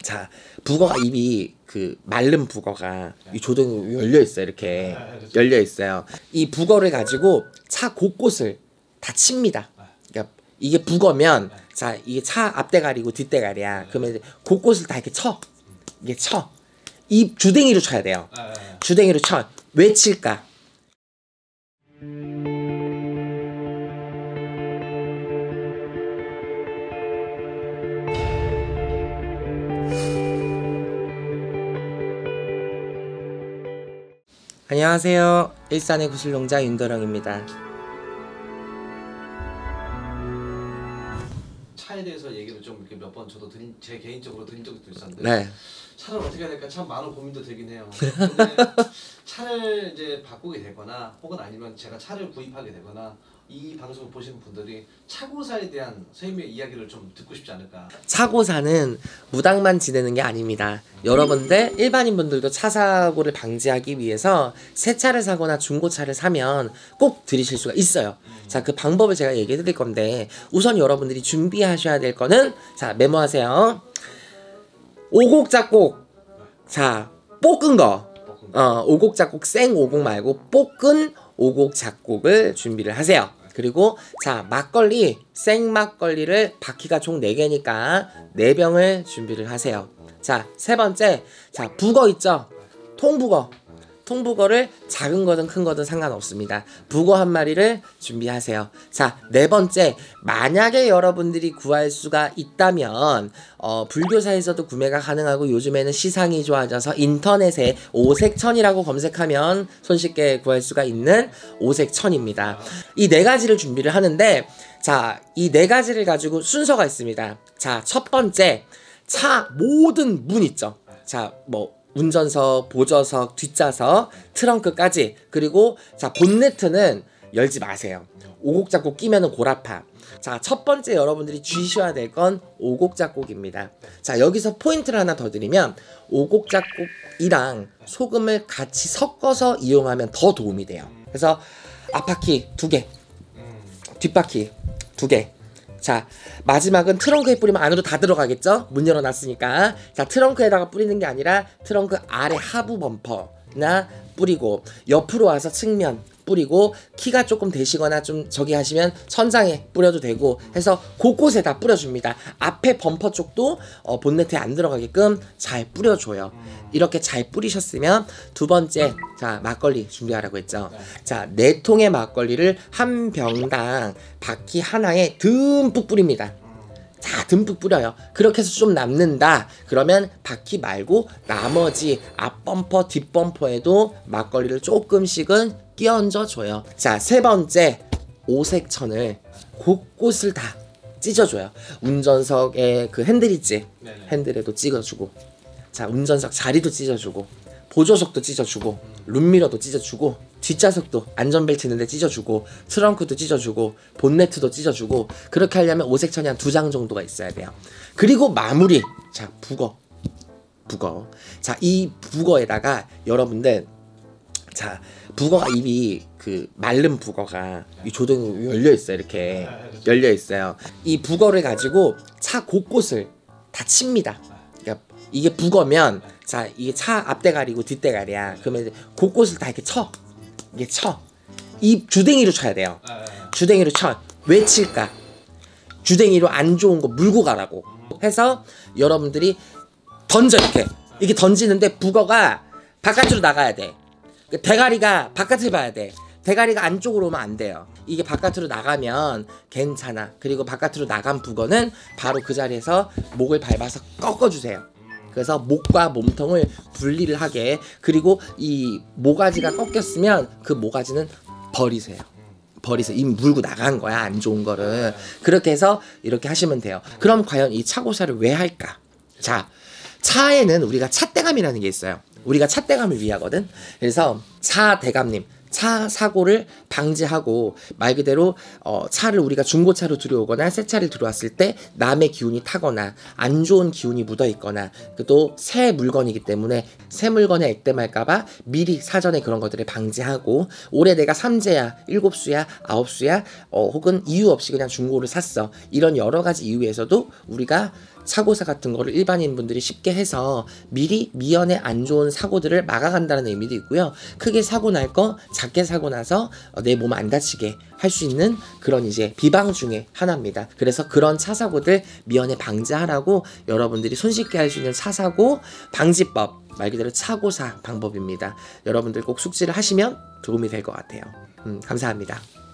자, 북어가 입이 그 마른 북어가 이 조동이 열려 있어요. 이렇게 열려 있어요. 이 북어를 가지고 차 곳곳을 다 칩니다. 그러니까 이게 북어면 자, 이게 차 앞대가리고 뒷대가리야. 그러면 이제 곳곳을 다 이렇게 쳐. 이게 쳐. 이 주댕이로 쳐야 돼요. 주댕이로 쳐. 왜 칠까? 안녕하세요. 일산의 구슬농장 윤도령입니다. 차에 대해서 얘기를 좀 이렇게 몇 번 저도 제 개인적으로 드린 적도 있었는데 네. 차를 어떻게 해야 될까 참 많은 고민도 들긴 해요. 근데 차를 이제 바꾸게 되거나 혹은 아니면 제가 차를 구입하게 되거나 이 방송을 보시는 분들이 차고사에 대한 선생님의 이야기를 좀 듣고 싶지 않을까. 차고사는 무당만 지내는 게 아닙니다. 여러분들 일반인 분들도 차 사고를 방지하기 위해서 새 차를 사거나 중고차를 사면 꼭 들으실 수가 있어요. 자, 그 방법을 제가 얘기해 드릴 건데 우선 여러분들이 준비하셔야 될 거는 자, 메모하세요. 오곡작곡. 자, 볶은 거. 오곡작곡 생 오곡 말고 볶은 오곡작곡을 준비를 하세요. 그리고 자, 막걸리 생막걸리를 바퀴가 총 4개니까 4병을 준비를 하세요. 자, 세 번째, 자, 북어 있죠? 통북어. 통북어를 작은 거든 큰 거든 상관없습니다. 북어 한 마리를 준비하세요. 자, 네 번째, 만약에 여러분들이 구할 수가 있다면 불교사에서도 구매가 가능하고 요즘에는 시상이 좋아져서 인터넷에 오색천이라고 검색하면 손쉽게 구할 수가 있는 오색천입니다. 이 4가지를 준비를 하는데 자, 이 4가지를 가지고 순서가 있습니다. 자, 첫 번째, 차 모든 문 있죠? 자, 뭐 운전석, 보조석, 뒷좌석, 트렁크까지. 그리고 자, 본네트는 열지 마세요. 오곡작곡 끼면은 골아파. 자, 첫 번째 여러분들이 주셔야 될 건 오곡작곡입니다. 자, 여기서 포인트를 하나 더 드리면 오곡작곡이랑 소금을 같이 섞어서 이용하면 더 도움이 돼요. 그래서 앞바퀴 2개, 뒷바퀴 2개. 자, 마지막은 트렁크에 뿌리면 안으로 다 들어가겠죠? 문 열어놨으니까. 자, 트렁크에다가 뿌리는 게 아니라 트렁크 아래 하부 범퍼나 뿌리고 옆으로 와서 측면 뿌리고 키가 조금 되시거나 좀 저기 하시면 천장에 뿌려도 되고 해서 곳곳에 다 뿌려줍니다. 앞에 범퍼 쪽도 본네트에 안 들어가게끔 잘 뿌려줘요. 이렇게 잘 뿌리셨으면 두 번째, 자, 막걸리 준비하라고 했죠. 자, 4통의 막걸리를 한 병당 바퀴 하나에 듬뿍 뿌립니다. 자, 듬뿍 뿌려요. 그렇게 해서 좀 남는다. 그러면 바퀴 말고 나머지 앞범퍼, 뒷범퍼에도 막걸리를 조금씩은 끼얹어 줘요. 자, 세 번째, 오색천을 곳곳을 다 찢어줘요. 운전석에 그 핸들 있지? 핸들에도 찍어주고, 자, 운전석 자리도 찢어주고, 보조석도 찢어주고, 룸미러도 찢어주고, 뒷좌석도 안전벨트 있는데 찢어주고, 트렁크도 찢어주고, 본네트도 찢어주고. 그렇게 하려면 오색천이 한 2장 정도가 있어야 돼요. 그리고 마무리, 자, 북어. 자, 이 북어에다가 여러분들 자, 북어가 입이 그 마른 북어가 이 조동이 열려 있어요. 이렇게 열려 있어요. 이 북어를 가지고 차 곳곳을 다 칩니다. 그러니까 이게 북어면 자, 이게 차 앞대가리고 뒷대가리야. 그러면 이제 곳곳을 다 이렇게 쳐. 이게 쳐. 이 주댕이로 쳐야 돼요. 주댕이로 쳐. 왜 칠까? 주댕이로 안 좋은 거 물고 가라고 해서 여러분들이 던져. 이렇게 던지는데 북어가 바깥으로 나가야 돼. 대가리가 바깥을 봐야 돼. 대가리가 안쪽으로 오면 안 돼요. 이게 바깥으로 나가면 괜찮아. 그리고 바깥으로 나간 북어는 바로 그 자리에서 목을 밟아서 꺾어주세요. 그래서 목과 몸통을 분리를 하게. 그리고 이 모가지가 꺾였으면 그 모가지는 버리세요. 입 물고 나간 거야, 안 좋은 거를. 그렇게 해서 이렇게 하시면 돼요. 그럼 과연 이 차고사를 왜 할까? 자, 차에는 우리가 차대감이라는 게 있어요. 우리가 차대감을 위하거든. 그래서 차대감님, 차 사고를 방지하고 말 그대로 차를 우리가 중고차로 들여오거나 새 차를 들어왔을 때 남의 기운이 타거나 안 좋은 기운이 묻어있거나 또 새 물건이기 때문에 새 물건에 액땜할까봐 미리 사전에 그런 것들을 방지하고 올해 내가 3재야 7수야 9수야 혹은 이유 없이 그냥 중고를 샀어. 이런 여러 가지 이유에서도 우리가 차고사 같은 거를 일반인 분들이 쉽게 해서 미리 미연에 안 좋은 사고들을 막아간다는 의미도 있고요. 크게 사고 날 거 작게 사고 나서 내 몸 안 다치게 할 수 있는 그런 이제 비방 중에 하나입니다. 그래서 그런 차 사고들 미연에 방지하라고 여러분들이 손쉽게 할 수 있는 차 사고 방지법, 말 그대로 차고사 방법입니다. 여러분들 꼭 숙지를 하시면 도움이 될 것 같아요. 감사합니다.